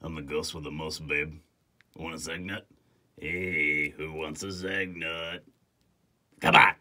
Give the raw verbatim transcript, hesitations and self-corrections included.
I'm the ghost with the most, babe. Want a Zagnut? Hey, who wants a Zagnut? Come on!